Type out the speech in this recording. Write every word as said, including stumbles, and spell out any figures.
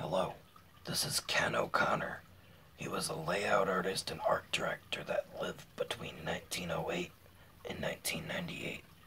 Hello, this is Ken O'Connor. He was a layout artist and art director that lived between nineteen oh eight and nineteen ninety-eight.